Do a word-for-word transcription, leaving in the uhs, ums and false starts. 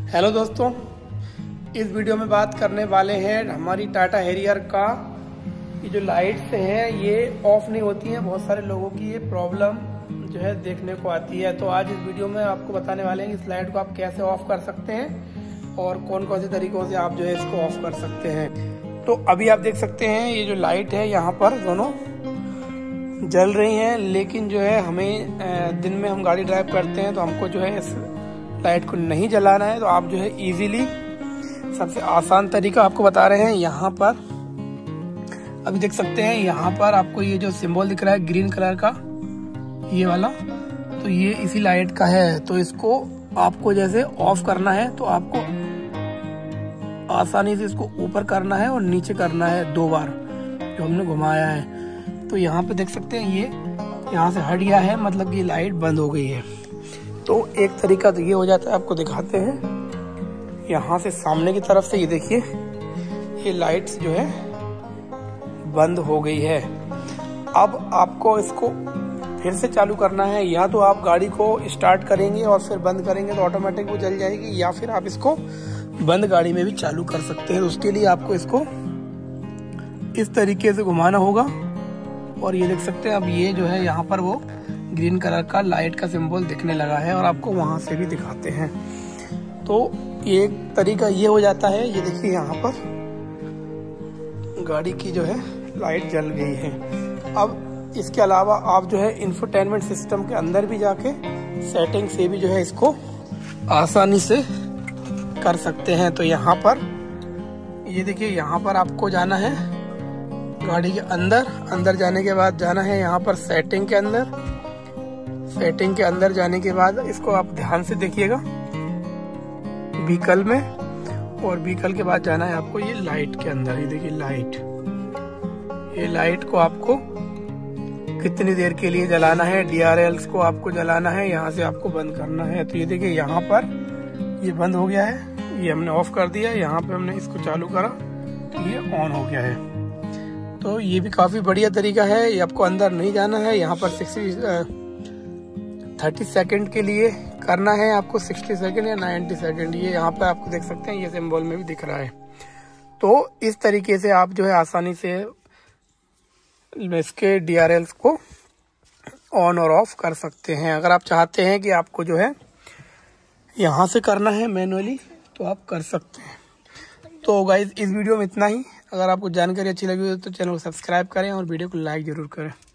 Hello दोस्तों, इस video में बात करने वाले हैं हमारी टाटा हैरियर का ये जो लाइट्स हैं ये ऑफ नहीं होती हैं। बहुत सारे लोगों की ये प्रॉब्लम जो है देखने को आती है। तो आज इस वीडियो में आपको बताने वाले हैं कि इस लाइट को आप कैसे ऑफ कर सकते हैं और कौन कौन से तरीकों से आप जो है इसको ऑफ कर सकते हैं। तो अभी आप देख सकते हैं ये जो लाइट है यहाँ पर दोनों जल रही हैं, लेकिन जो है हमें दिन में हम गाड़ी ड्राइव करते हैं तो हमको जो है इस लाइट को नहीं जलाना है। तो आप जो है इजीली सबसे आसान तरीका आपको बता रहे हैं। यहाँ पर अभी देख सकते हैं यहाँ पर आपको ये जो सिंबल दिख रहा है ग्रीन कलर का ये वाला, तो ये इसी लाइट का है। तो इसको आपको जैसे ऑफ करना है तो आपको आसानी से इसको ऊपर करना है और नीचे करना है दो बार जो हमने घुमाया है। तो यहाँ पे देख सकते हैं ये यहाँ से हट गया है, मतलब ये लाइट बंद हो गई है। तो एक तरीका तो ये हो जाता है, आपको दिखाते हैं। यहाँ से सामने की तरफ से ये देखिए ये लाइट्स जो है बंद हो गई है। अब आपको इसको फिर से चालू करना है, या तो आप गाड़ी को स्टार्ट करेंगे और फिर बंद करेंगे तो ऑटोमेटिक वो जल जाएगी, या फिर आप इसको बंद गाड़ी में भी चालू कर सकते हैं। उसके लिए आपको इसको इस तरीके से घुमाना होगा। और ये देख सकते हैं अब ये जो है यहाँ पर वो ग्रीन कलर का लाइट का सिंबल दिखने लगा है, और आपको वहां से भी दिखाते हैं। तो एक तरीका ये हो जाता है, ये देखिए यहाँ पर गाड़ी की जो है लाइट जल गई है। अब इसके अलावा आप जो है इंफोटेनमेंट सिस्टम के अंदर भी जाके सेटिंग से भी जो है इसको आसानी से कर सकते हैं। तो यहाँ पर ये देखिए यहाँ पर आपको जाना है गाड़ी के अंदर। अंदर जाने के बाद जाना है यहाँ पर सेटिंग के अंदर। सेटिंग के अंदर जाने के बाद इसको आप ध्यान से देखिएगा व्हीकल में, और व्हीकल के बाद जाना है आपको ये लाइट के अंदर। ये देखिए लाइट, ये लाइट को आपको कितनी देर के लिए जलाना है, डी आर एल्स को आपको जलाना है, यहाँ से आपको बंद करना है। तो ये देखिए यहाँ पर ये बंद हो गया है, ये हमने ऑफ कर दिया। यहाँ पे हमने इसको चालू करा तो ये ऑन हो गया है। तो ये भी काफी बढ़िया तरीका है। ये आपको अंदर नहीं जाना है, यहाँ पर सिक्सटी थर्टी सेकंड के लिए करना है आपको, सिक्सटी सेकंड या नाइन्टी सेकंड। ये यहाँ पे आपको देख सकते हैं ये सिंबल में भी दिख रहा है। तो इस तरीके से आप जो है आसानी से इसके डी आर एल्स को ऑन और ऑफ कर सकते हैं। अगर आप चाहते हैं कि आपको जो है यहाँ से करना है मैनुअली तो आप कर सकते हैं। तो गाइज इस वीडियो में इतना ही। अगर आपको जानकारी अच्छी लगी हो तो चैनल को सब्सक्राइब करें और वीडियो को लाइक जरूर करें।